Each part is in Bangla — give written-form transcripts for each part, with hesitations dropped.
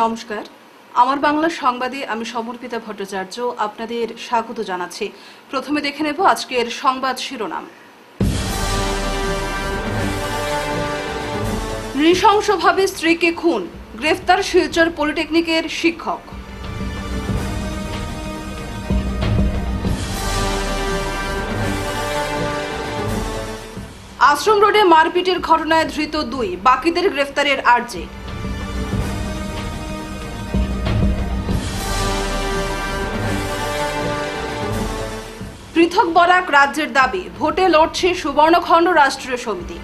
নমস্কার, আমার বাংলা সংবাদে আমি সমর্পিতা ভট্টাচার্য আপনাদের স্বাগত জানাচ্ছি। প্রথমে দেখে নেব আজকের সংবাদ শিরোনাম। নৃশংসভাবে স্ত্রীকে খুন, গ্রেফতার শিলচর পলিটেকনিকের শিক্ষক। আশ্রম রোডে মারপিটের ঘটনায় ধৃত 2, বাকিদের গ্রেফতারের আর্জি। পৃথক বরাক রাজ্যের দাবি, ভোটে লড়ছে সুবর্ণখণ্ড রাষ্ট্রীয় সমিতি।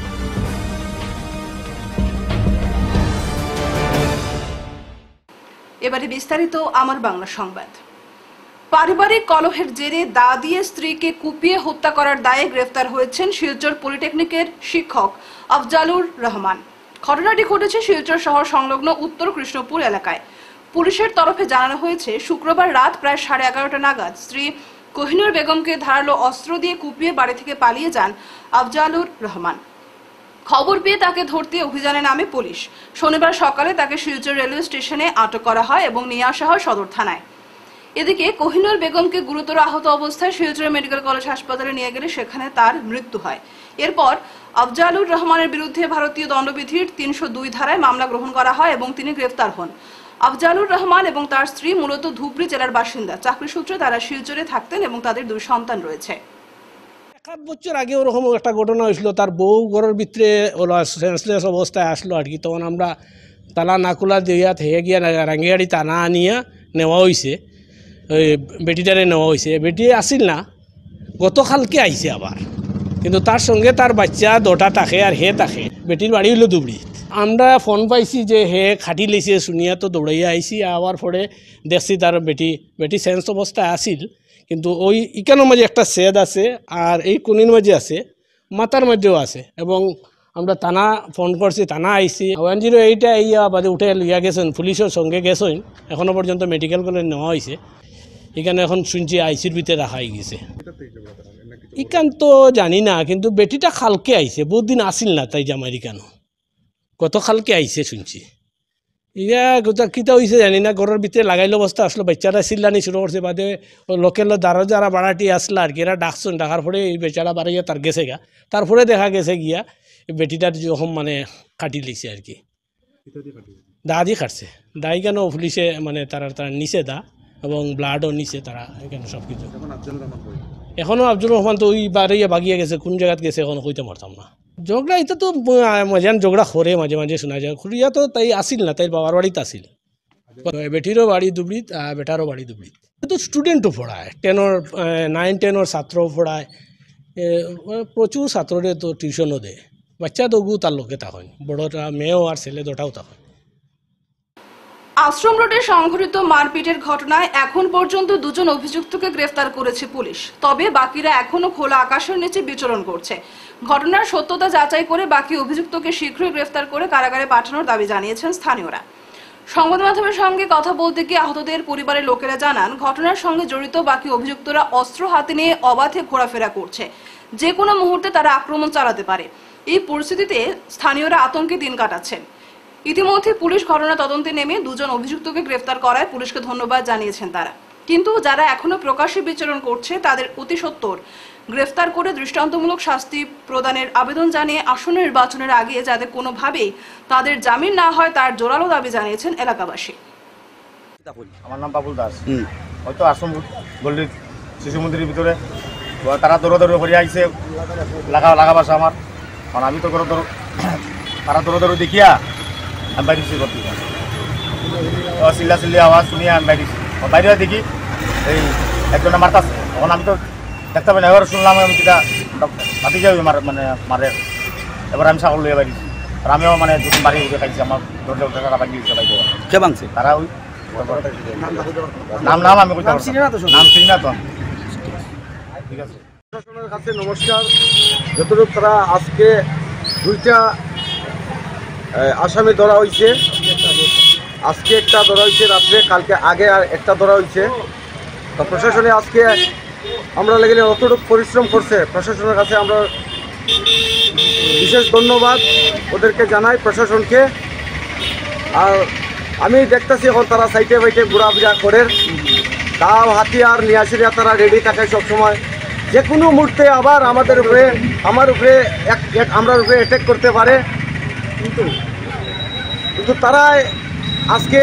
এবারে বিস্তারিত আমার বাংলা সংবাদ। পারিবারিক কলহের জেরে দা দিয়ে স্ত্রীকে কুপিয়ে হত্যা করার দায়ে গ্রেফতার হয়েছেন শিলচর পলিটেকনিকের শিক্ষক আফজালুর রহমান। ঘটনাটি ঘটেছে শিলচর শহর সংলগ্ন উত্তর কৃষ্ণপুর এলাকায়। পুলিশের তরফে জানানো হয়েছে, শুক্রবার রাত প্রায় 11:30 নাগাদ স্ত্রী কোহিনুর বেগমকে ধারালো অস্ত্র দিয়ে কুপিয়ে বাড়ি থেকে পালিয়ে যান আফজালুর রহমান। খবর পেয়ে তাকে ধরতে অভিযানে নামে পুলিশ। শনিবার সকালে তাকে শিলচর রেলওয়ে স্টেশনে আটক করা হয় এবং নিয়ে আসা হয় সদর থানায়। এদিকে কোহিনুর বেগমকে গুরুতর আহত অবস্থায় শিলচর মেডিকেল কলেজ হাসপাতালে নিয়ে গেলে সেখানে তার মৃত্যু হয়। এরপর আফজালুর রহমানের বিরুদ্ধে ভারতীয় দণ্ডবিধির 302 ধারায় মামলা গ্রহণ করা হয় এবং তিনি গ্রেফতার হন। আফজালুর রহমান এবং তার স্ত্রী মূলত ধুবড়ী জেলার বাসিন্দা। চাকরি সূত্রে তারা শিলচরে থাকতেন এবং তাদের 2 সন্তান রয়েছে। 1 বছর আগে ওরকম একটা ঘটনা হয়েছিল, তার বউ ঘরের ভিতরে সেন্সলেস অবস্থায় আসলো আর কি। তখন আমরা তালা না খোলা দিয়া থেকে গিয়া রাঙ্গিয়াড়ি টানা আনিয়া নেওয়া হয়েছে, ওই বেটিটারে নেওয়া হয়েছে। বেটি আসিল না, গতকালকে আইছে আবার, কিন্তু তার সঙ্গে তার বাচ্চা 2টা থাকে আর হে থাকে। বেটির বাড়ি হইল ধুবড়ি। আমরা ফোন পাইছি যে হে খাটি লেছে, শুনিয়া তো দৌড়াইয়া আইসি। আবার পরে দেখছি তার বেটি সেন্স অবস্থায় আসিল, কিন্তু ওই ইকানোর মাঝে একটা সেদ আছে আর এই কোনির মাঝে আছে, মাথার মধ্যেও আছে। এবং আমরা থানা ফোন করছি, থানা আইসি 108 ইয়া বাদে উঠে লইয়া গেছেন, পুলিশের সঙ্গে গেছেন। এখনও পর্যন্ত মেডিকেল কলেজ নেওয়া হয়েছে। এখানে এখন শুনছি আইসির ভিতরে রাখা গেছে। ইকান তো জানি না, কিন্তু বেটিটা খালকে আইছে, বহুত দিন আসিল না তাই জামাইরি কেন, কত খালকে আইছে শুনছি। ইয়া গোটা কিতা হয়েছে জানি না, ঘরের ভিতরে লাগাইল অবস্থা আসলো, বাচ্চারা চিল্লানি শুরু করছে। বাদে লোকের দ্বারা যারা বাড়াটি আসলো আর কি, এরা ডাকছেন, ডাকার পরে এই বেচারা বাড়াইয়া তার গেছে গা। তারপরে দেখা গেছে গিয়া বেটিটার যখন মানে কাটি লিছে আর কি, দা দিয়ে কাটছে। দাই কেন পুলিশে মানে তারা নিচে দা এবং ব্লাডও নিচে তারা, এখানে সব কিছু। এখনও আফজুর রহমান তো ওই বাড়িয়ে বাগিয়ে গেছে, কোন জায়গাত গেছে এখনো কইতে পারতাম না। ঝগড়া এটা তো মাঝে ঝগড়া করে, মাঝে মাঝে শোনা যায়। খুঁড়িয়া তো তাই আসিল না, তাই বাবার বাড়িতে আসিল। বেটিরও বাড়ি ধুবড়িত আর বেটারও বাড়ি ধুবড়িত। তো স্টুডেন্টও পড়ায়, 9, 10 ছাত্রও পড়ায়, প্রচুর ছাত্ররে তো টিউশনও দেয়। বাচ্চা তো তার লোকে তখন বড়টা মেয়েও আর ছেলে 2টাও তখন। আশ্রম রোডে সংঘটিত মারপিটের ঘটনায় এখন পর্যন্ত 2 জন অভিযুক্তকে গ্রেফতার করেছে পুলিশ। তবে বাকিরা এখনো খোলা আকাশের নিচে বিচরণ করছে। ঘটনার সত্যতা যাচাই করে বাকি অভিযুক্তকে শীঘ্রই গ্রেফতার করে কারাগারে পাঠানোর দাবি জানিয়েছেন স্থানীয়রা। সংবাদ মাধ্যমের সঙ্গে কথা বলতে গিয়ে আহতদের পরিবারের লোকেরা জানান, ঘটনার সঙ্গে জড়িত বাকি অভিযুক্তরা অস্ত্র হাতে নিয়ে অবাধে ঘোরাফেরা করছে, যে কোনো মুহূর্তে তারা আক্রমণ চালাতে পারে। এই পরিস্থিতিতে স্থানীয়রা আতঙ্কে দিন কাটাচ্ছেন। ইতিমধ্যে পুলিশ ঘটনা তদন্তে নেমে 2 জন অভিযুক্তকে গ্রেফতার করায় পুলিশকে ধন্যবাদ জানিয়েছেন তারা। কিন্তু যারা এখনো প্রকাশ্যে বিচরণ করছে তাদের অতি সত্বর গ্রেফতার করে দৃষ্টান্তমূলক শাস্তি প্রদানের আবেদন জানিয়ে আসন্ন নির্বাচনের আগে যাতে কোনোভাবেই তাদের জামিন না হয় তার জোরালো দাবি জানিয়েছেন এলাকাবাসী। আমার নাম বাবুল দাস। হয়তো আশ্রম গল্লির শিশু মন্দিরের ভিতরে তারা দৌড়াদৌড়ি করে আইসে, লাগাবাসা আমার, কারণ আমি তো তারা দৌড়াদৌড়ি দেখিয়া আমি বাইরে করতে চিল্লা আওয়াজ শুনিয়ে আমি বাইরে দেখি এই একজনে মারতাছে। তখন আমি তো দেখতে পাই না, এবার শুনলাম আমি যেটা বাতি যাই মানে মারে। এবার আমি ছাগল লিয়ে বাইরেছি, আর আমিও মানে 2 দিন বাড়ি উঠে খাইছি। আমার দরজা উঠে তারা বাড়ি দিয়েছে, বাইরে কে ভাঙছে তারা। ওই নাম আমি নাম চিনি না তো। ঠিক আছে, প্রশাসনের কাছে নমস্কার। যতটুকু তারা আজকে 2টা আসামি ধরা হয়েছে, আজকে একটা ধরা হয়েছে রাত্রে, কালকে আগে আর একটা ধরা হয়েছে। তো প্রশাসনে আজকে আমরা লেগে অতটুকু পরিশ্রম করছে, প্রশাসনের কাছে আমরা বিশেষ ধন্যবাদ ওদেরকে জানাই, প্রশাসনকে। আর আমি দেখতেছি এখন তারা সাইটে বাইটে ঘোরাফেরা করে, তাও হাতিয়ার নিয়ে আসিয়া তারা রেডি থাকে সবসময়, যে কোনো মুহূর্তে আবার আমার উপরে আমরা উপরে অ্যাটাক করতে পারে। কিন্তু তারা আজকে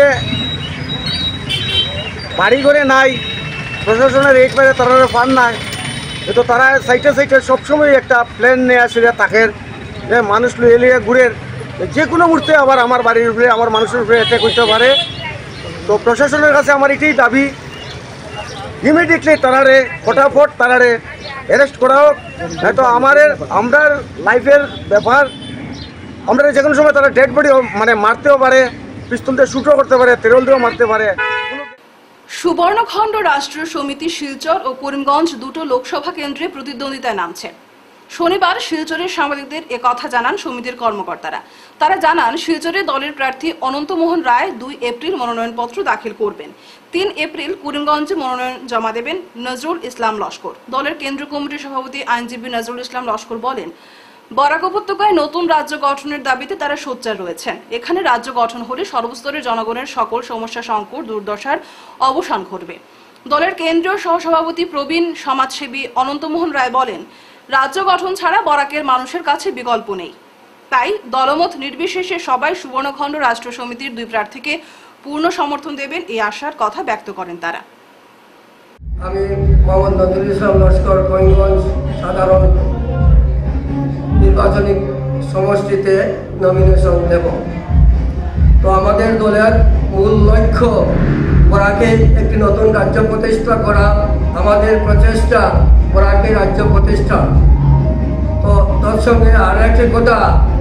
বাড়ি ঘরে নাই, প্রশাসনের একবারে তারা ফান নাই, কিন্তু তারা সাইটে সাইটে সবসময় একটা প্ল্যান নিয়ে আসিয়া তাকে যে মানুষ এলিয়ে ঘুরে যে কোনো মুহূর্তে আবার আমার বাড়ির উপরে আমার মানুষের উপরে অ্যাটাক করতে পারে। তো প্রশাসনের কাছে আমার এটাই দাবি, ইমিডিয়েটলি তারারে ফটাফট তারারে অ্যারেস্ট করা হোক, নয়তো আমরা লাইফের ব্যাপার, আমরা যে কোনো সময় তারা ডেড বডি মানে মারতেও পারে, পিস্তল দিয়ে শুটও করতে পারে, তেরল দিয়েও মারতে পারে। সুবর্ণখণ্ড রাষ্ট্রীয় সমিতি শিলচর ও করিমগঞ্জ দুটো লোকসভা কেন্দ্রে প্রতিদ্বন্দ্বিতায় নামছে। শনিবার শিলচরের সাংবাদিকদের একথা জানান সমিতির কর্মকর্তারা। তারা জানান, শিলচরে দলের প্রার্থী অনন্তমোহন রায় 2 এপ্রিল মনোনয়নপত্র দাখিল করবেন। 3 এপ্রিল করিমগঞ্জে মনোনয়ন জমা দেবেন নজরুল ইসলাম লস্কর। দলের কেন্দ্রীয় কমিটির সভাপতি আইনজীবী নজরুল ইসলাম লস্কর বলেন, বরাক উপত্যকায় নতুন রাজ্য গঠনের দাবিতে তারা সোচ্চার রয়েছেন। এখানে রাজ্য গঠন হলে সর্বস্তরের জনগণের সকল সমস্যা সংকট দুর্দশার অবসান ঘটবে। দলের কেন্দ্রীয় সহসভাপতি প্রবীণ সমাজসেবী অনন্তমোহন রায় বলেন, রাজ্য গঠন ছাড়া বরাকের মানুষের কাছে বিকল্প নেই। তাই দলমত নির্বিশেষে সবাই সুবর্ণখণ্ড রাষ্ট্র সমিতির 2 প্রার্থীকে পূর্ণ সমর্থন দেবেন, এই আশার কথা ব্যক্ত করেন তারা। আমি মোহাম্মদ নজরুল ইসলাম লস্কর করিমগঞ্জ সাধারণ নির্বাচনী সমষ্টিতে নমিনেশন দেব। তো আমাদের দলের মূল লক্ষ্য বরাকে একটি নতুন রাজ্য প্রতিষ্ঠা করা, আমাদের প্রচেষ্টা বরাকে রাজ্য প্রতিষ্ঠা। তো তার সঙ্গে আর একটি কথা,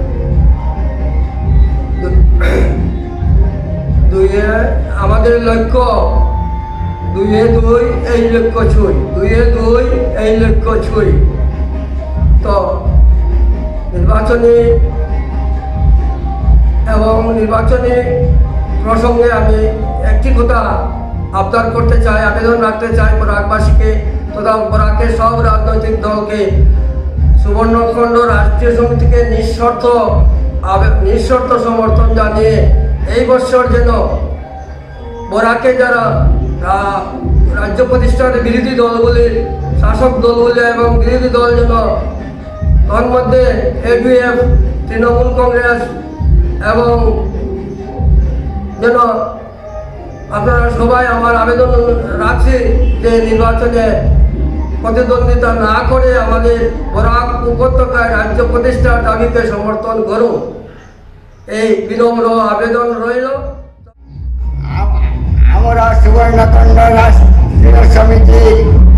আমাদের লক্ষ্য 2-2 এই লক্ষ্য ছুঁই, 2-2 এই লক্ষ্য ছুঁই। তো নির্বাচনী প্রসঙ্গে আমি একটি কথা আবদার করতে চাই, আবেদন রাখতে চাই বরাকবাসীকে তথা বরাকের সব রাজনৈতিক দলকে, সুবর্ণখণ্ড রাষ্ট্রীয় সমিতিকে নিঃশর্ত সমর্থন জানিয়ে এই বছর যেন বরাকে যারা রাজ্য প্রতিষ্ঠানের বিরোধী দলগুলির, শাসক দলগুলি এবং বিরোধী দল যেন তার মধ্যে এডিএফ, তৃণমূল কংগ্রেস এবং যেন আপনারা সবাই আমার আবেদন রাখছি যে নির্বাচনে প্রতিদ্বন্দ্বিতা না করে আমাদের বরাক উপত্যকায় রাজ্য প্রতিষ্ঠার দাবিকে সমর্থন করুন, এই বিনম্র আবেদন রইল। আমরা সুবর্ণখণ্ড রাষ্ট্রীয় সমিতির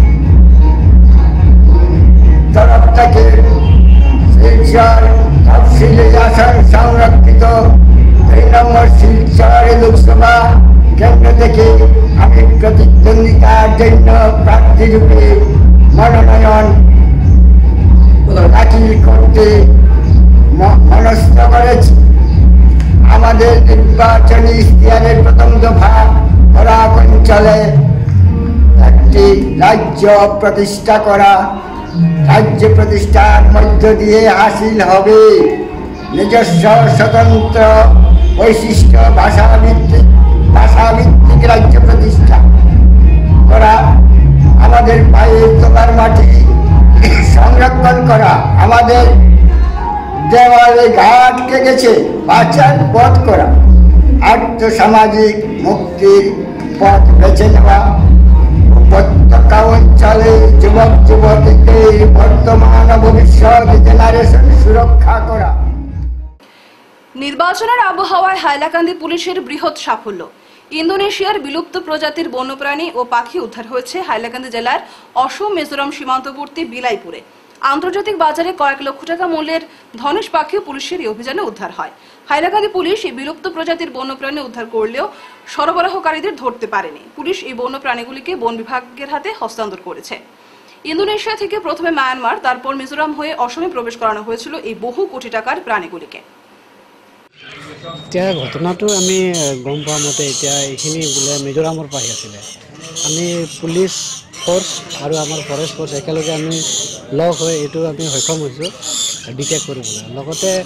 তরফ থেকে শিলচর তফসিলি আসন সংরক্ষিত 3 নম্বর শিলচর লোকসভা কেন্দ্র থেকে আমি প্রতিদ্বন্দ্বিতার জন্য প্রার্থীরূপে মনোনয়ন দাখিল করতে মনস্থ করেছি। আমাদের নির্বাচনী ইশতেহারের প্রথম দফা বরাক অঞ্চলে একটি রাজ্য প্রতিষ্ঠা করা, রাজ্য প্রতিষ্ঠার মধ্য দিয়ে হাসিল হবে নিজস্ব স্বতন্ত্র বৈশিষ্ট্য, ভাষাভিত্তিক রাজ্য প্রতিষ্ঠা করা, আমাদের পায়ের তলার মাটি সংরক্ষণ করা, আমাদের দেওয়ালে ঘাটকে গেছে বাঁচার পথ করা, আর্থসামাজিক মুক্তির পথ বেছে নেওয়া, উপত্যকা অঞ্চলে যুবক যুবতীদের বর্তমান ও ভবিষ্যৎ জেনারেশন সুরক্ষা করা। নির্বাচনের আবহাওয়ায় হাইলাকান্দি পুলিশের বৃহৎ সাফল্য। ইন্দোনেশিয়ার বিলুপ্ত প্রজাতির বন্যপ্রাণী ও পাখি উদ্ধার হয়েছে হাইলাকান্দি জেলার অসম মিজোরাম সীমান্তবর্তী বিলাইপুরে। আন্তর্জাতিক বাজারে কয়েক লক্ষ টাকা মূল্যের ধনেশ পাখিও পুলিশের এই অভিযানে উদ্ধার হয়। হাইলাকান্দি পুলিশ এই বিলুপ্ত প্রজাতির বন্যপ্রাণী উদ্ধার করলেও সরবরাহকারীদের ধরতে পারেনি। পুলিশ এই বন্যপ্রাণীগুলিকে বন বিভাগের হাতে হস্তান্তর করেছে। ইন্দোনেশিয়া থেকে প্রথমে মায়ানমার, তারপর মিজোরাম হয়ে অসমে প্রবেশ করানো হয়েছিল এই বহু কোটি টাকার প্রাণীগুলিকে। এতিয়া ঘটনাটো আমি গম পোৱা মতে এতিয়া এইখিনি বোলে মিজোৰামৰ পৰা আছিলে। আমি পুলিচ ফ'ৰ্চ আৰু আমাৰ ফৰেষ্ট ফ'ৰ্চ একেলগে আমি লগ হৈ এইটো আমি সক্ষম হৈছোঁ ডিটেক্ট কৰিবলৈ। লগতে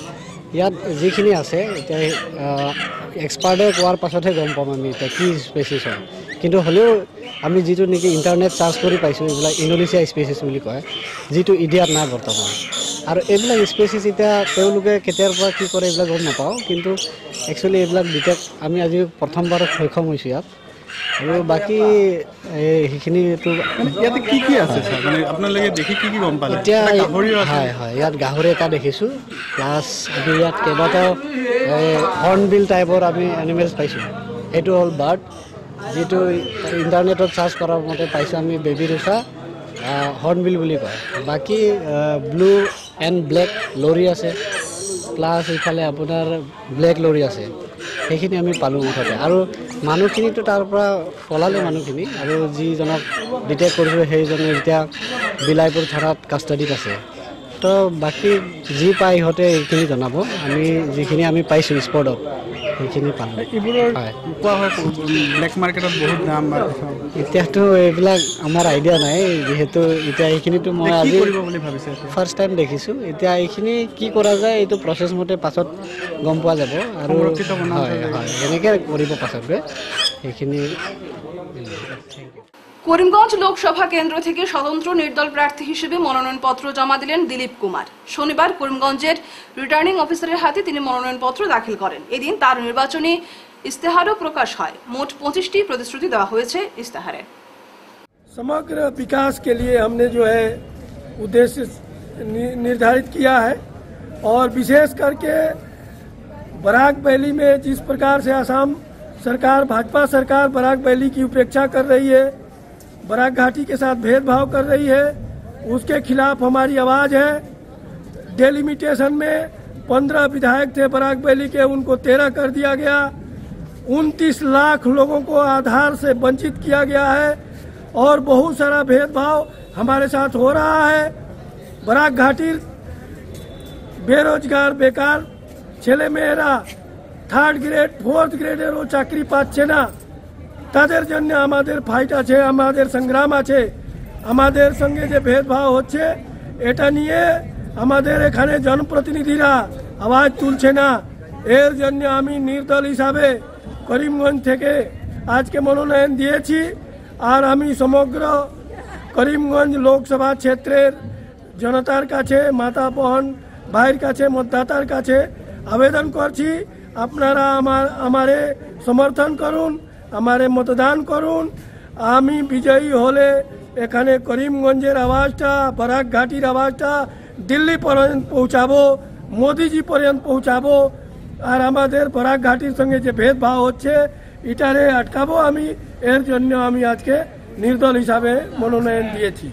ইয়াত যিখিনি আছে এতিয়া এক্সপাৰ্টে কোৱাৰ পাছতহে গম পাম আমি এতিয়া কি স্পেচিছ হয়, কিন্তু হ'লেও আমি যিটো নেকি ইণ্টাৰনেট চাৰ্চ কৰি পাইছোঁ এইবিলাক ইণ্ডোনেছিয়া স্পেচিছ বুলি কয়, যিটো ইণ্ডিয়াত নাই বৰ্তমান। আৰু এইবিলাক স্পেচিছ এতিয়া তেওঁলোকে কেতিয়াৰ পৰা কি কৰে এইবিলাক গম নাপাওঁ, কিন্তু একচুৱেলি এইবিলাক ডিটেক্ট আমি আজি প্ৰথমবাৰত সক্ষম হৈছোঁ ইয়াত। আৰু বাকী সেইখিনিতো ইয়াতে কি কি আছে মানে আপোনালোকে দেখি কি কি গম পালে? এতিয়া হয় হয়, ইয়াত গাহৰি এটা দেখিছোঁ, প্লাছ আমি ইয়াত কেইবাটাও হৰ্ণবিল টাইপৰ আমি এনিমেলছ পাইছোঁ। সেইটো হ'ল বাৰ্ড, যিটো ইণ্টাৰনেটত চাৰ্চ কৰাৰ মতে পাইছোঁ আমি বেবী ৰুচা হৰ্ণবিল বুলি কয়। বাকী ব্লু এণ্ড ব্লেক লৰি আছে, প্লাছ ইফালে আপোনাৰ ব্লেক লৰি আছে, সেইখিনি আমি পালোঁ মুঠতে। আৰু মানুহখিনিতো তাৰ পৰা পলালে মানুহখিনি, আৰু যিজনক ডিটেক্ট কৰিছোঁ সেইজনে এতিয়া বিলাইপুৰ থানাত কাষ্টাডিত আছে। তো বাকী যি পায় ইহঁতে এইখিনি জনাব, আমি যিখিনি আমি পাইছোঁ স্পটত সেইখিনি পালোঁ। এইবোৰৰ কোৱা হয় ব্লেক মাৰ্কেটত বহুত দাম। এতিয়াতো এইবিলাক আমাৰ আইডিয়া নাই, যিহেতু এতিয়া এইখিনিতো মই আজি ফাৰ্ষ্ট টাইম দেখিছোঁ। এতিয়া এইখিনি কি কৰা যায় এইটো প্ৰচেছ মতে পাছত গম পোৱা যাব, আৰু হয় হয় এনেকৈ কৰিব পাছতকৈ সেইখিনি। করিমগঞ্জ লোকসভা কেন্দ্র থেকে স্বতন্ত্র নির্দল প্রার্থী হিসেবে মনোনয়নপত্র জমা দিলেন দিলীপ কুমার। শনিবার করিমগঞ্জের রিটার্নিং অফিসারের হাতে তিনি মনোনয়নপত্র দাখিল করেন। এদিন তার নির্বাচনী ইস্তেহারও প্রকাশ হয়। মোট 25টি প্রতিশ্রুতি দেওয়া হয়েছে ইস্তেহারে। समग्र विकास के लिए हमने जो है उद्देश्य निर्धारित किया है, और विशेष करके बराक वैली में जिस प्रकार से असम सरकार, भाजपा सरकार बराक वैली की उपेक्षा कर रही है, बराक घाटी के साथ भेदभाव कर रही है, उसके खिलाफ हमारी आवाज़ है। डेलिमिटेशन में 15 विधायक थे बराक वैली के, उनको 13 कर दिया गया। 29 लाख लोगों को आधार से वंचित किया गया है, और बहुत सारा भेदभाव हमारे साथ हो रहा है। बराक घाटी बेरोजगार बेकार ছেলে মেয়েরা 3rd গ্রেড 4th গ্রেডেরও চাকরি পাচ্ছে না। তাদের জন্য আমাদের ফাইট আছে, আমাদের সংগ্রাম আছে। আমাদের সঙ্গে যে ভেদভাব হচ্ছে এটা নিয়ে আমাদের এখানে জনপ্রতিনিধিরা আওয়াজ তুলছে না। এর জন্য আমি নির্দল হিসাবে করিমগঞ্জ থেকে আজকে মনোনয়ন দিয়েছি। আর আমি সমগ্র করিমগঞ্জ লোকসভা ক্ষেত্রের জনতার কাছে, মাতা বোন ভাইয়ের কাছে, মতদাতার কাছে আবেদন করছি, আপনারা আমারে সমর্থন করুন, আমারে মতদান করুন। আমি বিজয়ী হলে এখানে করিমগঞ্জের আওয়াজটা, বরাক ঘাটির আওয়াজটা দিল্লি পর্যন্ত পৌঁছাবো, মোদিজি পর্যন্ত পৌঁছাবো। আর আমাদের বরাক ঘাটির সঙ্গে যে ভেদভাব হচ্ছে এটারে আটকাবো আমি। এর জন্য আমি আজকে নির্দল হিসাবে মনোনয়ন দিয়েছি।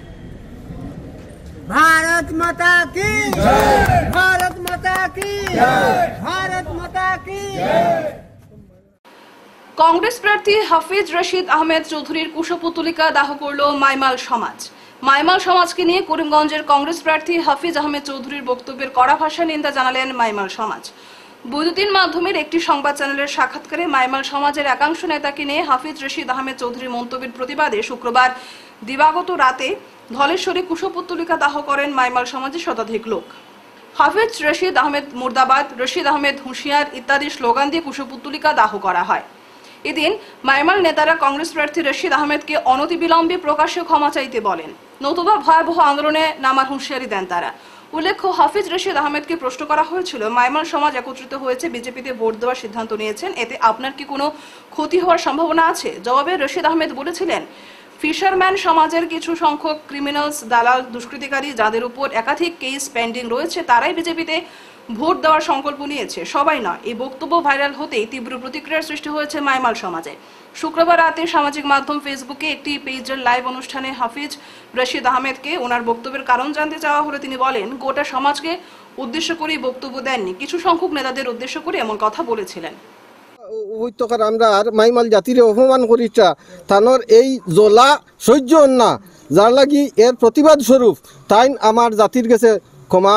भारत माता की जय, भारत माता की जय, भारत माता की जय। কংগ্রেস প্রার্থী হাফিজ রশিদ আহমেদ চৌধুরীর কুশপুতলিকা দাহ করল মাইমাল সমাজ। মাইমাল সমাজকে নিয়ে করিমগঞ্জের কংগ্রেস প্রার্থী হাফিজ আহমেদ চৌধুরীর বক্তব্যের কড়া ভাষায় নিন্দা জানালেন মাইমাল সমাজ। বৈদ্যুতিন মাধ্যমের একটি সংবাদ চ্যানেলের সাক্ষাৎকারে মাইমাল সমাজের একাংশ নেতাকে নিয়ে হাফিজ রশিদ আহমেদ চৌধুরীর মন্তব্যের প্রতিবাদে শুক্রবার দিবাগত রাতে ধলেশ্বরে কুশপুতলিকা দাহ করেন মাইমাল সমাজের শতাধিক লোক। হাফিজ রশিদ আহমেদ মুর্দাবাদ, রশিদ আহমেদ হুঁশিয়ার ইত্যাদি স্লোগান দিয়ে কুশপুতলিকা দাহ করা হয়। এদিন মাইমাল নেতারা কংগ্রেস প্রার্থী রশিদ আহমেদকে অনতিবিলম্বে প্রকাশ্যে ক্ষমা চাইতে বলেন, নতুবা ভয়াবহ আন্দোলনে নামার হুঁশিয়ারি দেন তারা। উল্লেখ্য, হাফিজ রশিদ আহমেদকে প্রশ্ন করা হয়েছিল, মাইমাল সমাজ একত্রিত হয়েছে, বিজেপিতে ভোট দেওয়ার সিদ্ধান্ত নিয়েছেন, এতে আপনার কি কোনো ক্ষতি হওয়ার সম্ভাবনা আছে? জবাবে রশিদ আহমেদ বলেছিলেন, ফিশারম্যান সমাজের কিছু সংখ্যক ক্রিমিনালস, দালাল, দুষ্কৃতিকারী যাদের উপর একাধিক কেস পেন্ডিং রয়েছে তারাই বিজেপিতে ভোট দেওয়ার সংকল্প নিয়েছে, সবাই নয়। এই বক্তব্য ভাইরাল হতেই তীব্র প্রতিক্রিয়ার সৃষ্টি হয়েছে মাইমাল সমাজে। শুক্রবার রাতে সামাজিক মাধ্যম ফেসবুকে একটি পেজের লাইভ অনুষ্ঠানে হাফিজ রশিদ আহমেদকে ওনার বক্তব্যের কারণ জানতে চাওয়া হলে তিনি বলেন, গোটা সমাজকে উদ্দেশ্য করে বক্তব্য দেননি, কিছু সংখ্যক নেতাদের উদ্দেশ্য করে এমন কথা বলেছিলেন। উপত্যকার আমরা আর মাইমাল জাতির অপমান করিটা তানোর এই জ্বলা সহ্য না, যার লাগি এর প্রতিবাদ স্বরূপ তাই আমার জাতির কাছে ক্ষমা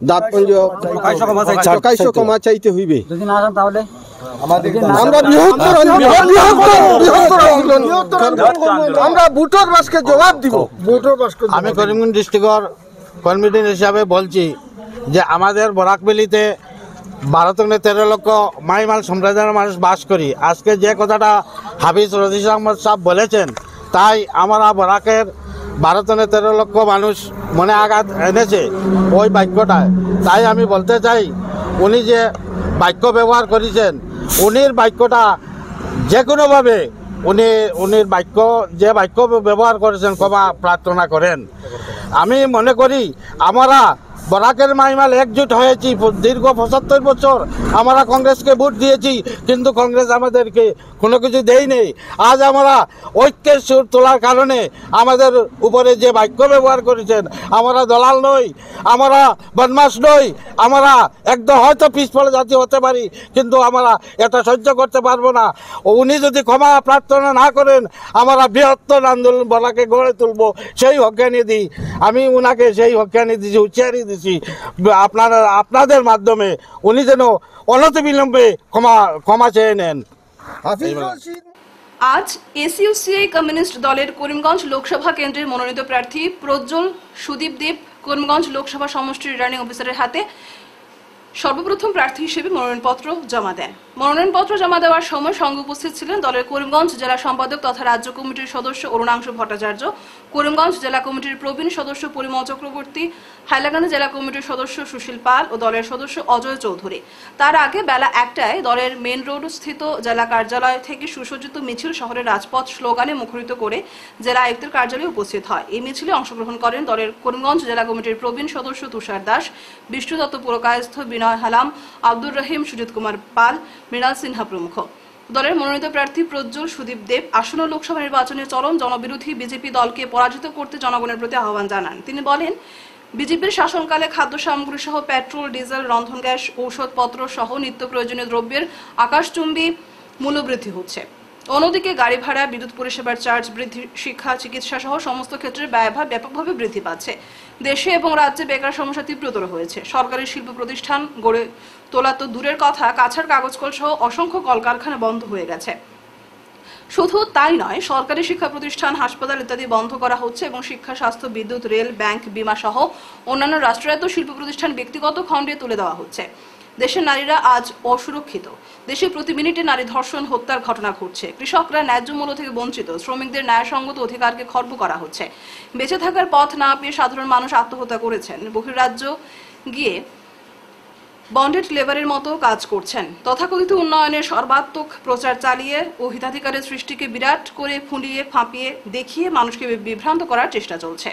ক্ষমা চাইতে হইবে। আমরা বুটোর বাসকে জবাব দিব। আমি করিমগঞ্জ ডিস্ট্রিক্টর কমিটি হিসাবে বলছি যে আমাদের বরাকবেলিতে ভারতনে 13 লক্ষ মাইমাল সম্প্রদায়ের মানুষ বাস করি। আজকে যে কথাটা হাফিজ রশিদ আহমদ সাহেব বলেছেন, তাই আমরা বরাকের ভারতনে 13 লক্ষ মানুষ মনে আঘাত এনেছে ওই বাক্যটায়। তাই আমি বলতে চাই, উনি যে বাক্য ব্যবহার করেছেন, উনির বাক্যটা যে কোনোভাবে উনির বাক্য যে বাক্য ব্যবহার করেছেন ক্ষমা প্রার্থনা করেন। আমি মনে করি আমরা বরাকের মাইমাল একজুট হয়েছি। দীর্ঘ 75 বছর আমরা কংগ্রেসকে ভোট দিয়েছি, কিন্তু কংগ্রেস আমাদেরকে কোনো কিছু দেয় নেই। আজ আমরা ঐক্যের সুর তোলার কারণে আমাদের উপরে যে বাক্য ব্যবহার করেছেন, আমরা দলাল নই, আমরা বদমাশ নই, আমরা একদম হয়তো পিছপড়ে জাতি হতে পারি, কিন্তু আমরা এটা সহ্য করতে পারবো না। উনি যদি ক্ষমা প্রার্থনা না করেন, আমরা বৃহত্তর আন্দোলন বলাকে গড়ে তুলব, সেই হক্কানি দিই। আমি উনাকে সেই হক্কানি দিয়েছি, হুঁশিয়ারি দিছি আপনাদের মাধ্যমে উনি যেন অনতিবিলম্বে ক্ষমা চেয়ে নেন। আজ এসইউসিআই কমিউনিস্ট দলের করিমগঞ্জ লোকসভা কেন্দ্রের মনোনীত প্রার্থী প্রজ্জ্বল সুদীপ দেব করিমগঞ্জ লোকসভা সমষ্টির রিটার্নিং অফিসারের হাতে সর্বপ্রথম প্রার্থী হিসেবে মনোনয়নপত্র জমা দেন। মনোনয়নপত্র জমা দেওয়ার সময় সঙ্গে উপস্থিত ছিলেন দলের করিমগঞ্জ জেলা সম্পাদক তথা রাজ্য কমিটির সদস্য অরুণাংশু ভট্টাচার্য, করিমগঞ্জ জেলা কমিটির প্রবীণ সদস্য পরিমল চক্রবর্তী, হাইলাকান্দি জেলা কমিটির সদস্য সুশীল পাল ও দলের সদস্য অজয় চৌধুরী। তার আগে বেলা 1টায় দলের মেন রোড স্থিত জেলা কার্যালয় থেকে সুসজ্জিত মিছিল শহরের রাজপথ স্লোগানে মুখরিত করে জেলা আয়ুক্তের কার্যালয়ে উপস্থিত হয়। এই মিছিলে অংশগ্রহণ করেন দলের করিমগঞ্জ জেলা কমিটির প্রবীণ সদস্য তুষার দাস, বিষ্ণু দত্ত পুরকায়স্থ, বিনয় হালাম, আব্দুর রহিম, সুজিত কুমার পাল, মৃণাল সিনহা প্রমুখ। দলের মনোনীত প্রার্থী প্রজ্জ্বল সুদীপ দেব আসন্ন লোকসভা নির্বাচনে চরম জনবিরোধী বিজেপি দলকে পরাজিত করতে জনগণের প্রতি আহ্বান জানান। তিনি বলেন, বিজেপির শাসনকালে খাদ্য সামগ্রী সহ পেট্রোল, ডিজেল, রন্ধন গ্যাস, ঔষধপত্র সহ নিত্য প্রয়োজনীয় দ্রব্যের আকাশচুম্বী মূল্যবৃদ্ধি হচ্ছে। অন্যদিকে গাড়ি ভাড়া, বিদ্যুৎ পরিষেবার চার্জ বৃদ্ধি, শিক্ষা, চিকিৎসা সহ সমস্ত ক্ষেত্রে ব্যয়ভার ব্যাপকভাবে বৃদ্ধি পাচ্ছে। দেশে এবং রাজ্যে বেকার সমস্যা তীব্রতর হয়েছে। সরকারি শিল্প প্রতিষ্ঠান গড়ে তোলা তো দূরের কথা, কাছার কাগজ কল সহ অসংখ্য কলকারখানা বন্ধ হয়ে গেছে। শুধু তাই নয়, সরকারি শিক্ষা প্রতিষ্ঠান, হাসপাতাল ইত্যাদি বন্ধ করা হচ্ছে এবং শিক্ষা, স্বাস্থ্য, বিদ্যুৎ, রেল, ব্যাংক, বীমা সহ অন্যান্য রাষ্ট্রায়ত্ত শিল্প প্রতিষ্ঠান ব্যক্তিগত খণ্ডে তুলে দেওয়া হচ্ছে। দেশের নারীরা আজ অসুরক্ষিত। দেশে প্রতি মিনিটে নারী ধর্ষণ, হত্যার ঘটনা ঘটছে। কৃষকরা ন্যায্য মূল্য থেকে বঞ্চিত। শ্রমিকদের ন্যায়সঙ্গত অধিকারকে খর্ব করা হচ্ছে। বেঁচে থাকার পথ না পেয়ে সাধারণ মানুষ আত্মহত্যা করেছেন। বহির্রাজ্য গিয়ে বন্ডেড লেবারের মতো কাজ করছেন। তথাকথিত উন্নয়নের সর্বাত্মক প্রচার চালিয়ে ও হিতাধিকারের সৃষ্টিকে বিরাট করে ফুলিয়ে ফাঁপিয়ে দেখিয়ে মানুষকে বিভ্রান্ত করার চেষ্টা চলছে।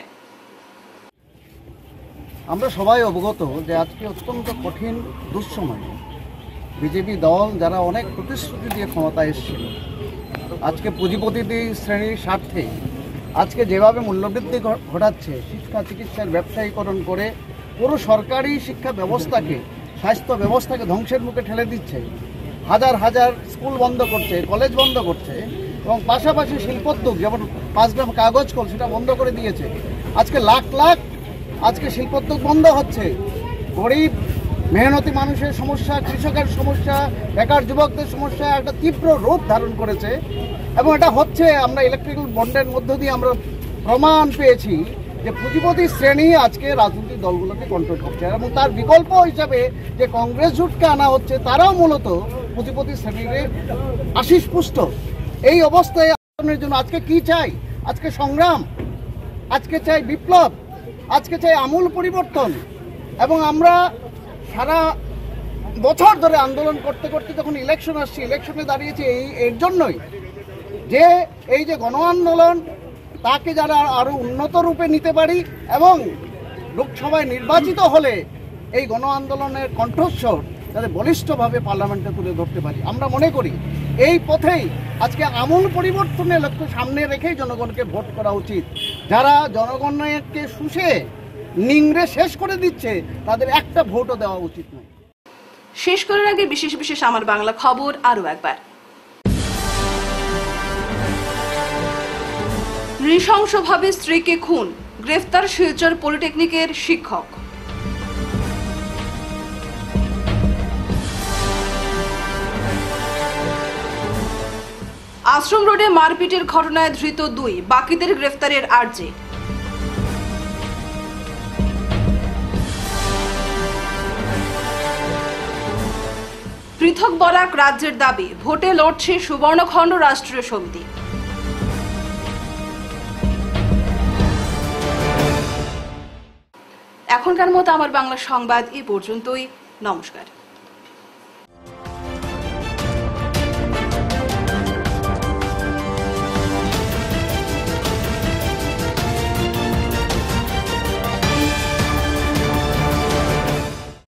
আমরা সবাই অবগত যে আজকে অত্যন্ত কঠিন দুঃসময়। বিজেপি দল যারা অনেক প্রতিশ্রুতি দিয়ে ক্ষমতায় এসেছিল, আজকে পুঁজিপতি শ্রেণীর স্বার্থে আজকে যেভাবে মূল্যবৃদ্ধি ঘটাচ্ছে, শিক্ষা চিকিৎসার ব্যবসায়ীকরণ করে পুরো সরকারি শিক্ষা ব্যবস্থাকে, স্বাস্থ্য ব্যবস্থাকে ধ্বংসের মুখে ঠেলে দিচ্ছে। হাজার হাজার স্কুল বন্ধ করছে, কলেজ বন্ধ করছে এবং পাশাপাশি শিল্পোদ্যোগ যেমন 5 গ্রাম কাগজ কল সেটা বন্ধ করে দিয়েছে। আজকে লাখ লাখ আজকে শিল্পোদ্যোগ বন্ধ হচ্ছে। গরিব মেহনতি মানুষের সমস্যা, কৃষকের সমস্যা, বেকার যুবকদের সমস্যা একটা তীব্র রূপ ধারণ করেছে এবং এটা হচ্ছে আমরা ইলেকট্রিক্যাল বন্ডের মধ্য দিয়ে আমরা প্রমাণ পেয়েছি যে পুঁজিপতি শ্রেণী আজকে রাজনৈতিক দলগুলোকে কন্ট্রোল করছে এবং তার বিকল্প হিসাবে যে কংগ্রেস জোটকে আনা হচ্ছে তারাও মূলত পুঁজিপতি শ্রেণীর আশিস পুষ্ট। এই অবস্থায় আন্দোলনের জন্য আজকে কি চাই? আজকে সংগ্রাম, আজকে চাই বিপ্লব, আজকে চাই আমূল পরিবর্তন। এবং আমরা সারা বছর ধরে আন্দোলন করতে করতে যখন ইলেকশন আসছে, ইলেকশনে দাঁড়িয়েছি এর জন্যই যে এই যে গণ আন্দোলন তাকে যারা আরো উন্নত রূপে নিতে পারি এবং লোকসভায় নির্বাচিত হলে এই গণ আন্দোলনের কণ্ঠস্বর যাতে বলিষ্ঠভাবে পার্লামেন্টে তুলে ধরতে পারি। আমরা মনে করি এই পথেই আজকে আমূল পরিবর্তনের লক্ষ্য সামনে রেখেই জনগণকে ভোট করা উচিত। যারা জনগণকে শুষে নিংড়ে শেষ করে দিচ্ছে তাদের একটা ভোটও দেওয়া উচিত নয়। শেষ করার আগে বিশেষ বিশেষ আমার বাংলা খবর আরো একবার। নৃশংসভাবে স্ত্রীকে খুন, গ্রেফতার শিলচর পলিটেকনিকের শিক্ষক। আশ্রম রোডে মারপিটের ঘটনায় ধৃত 2, বাকিদের গ্রেফতারের আর্জি। পৃথক বরাক রাজ্যের দাবি, ভোটে লড়ছে সুবর্ণখণ্ড রাষ্ট্রীয় সমিতি। এখনকার মতো আমার বাংলা সংবাদ এই পর্যন্তই। নমস্কার।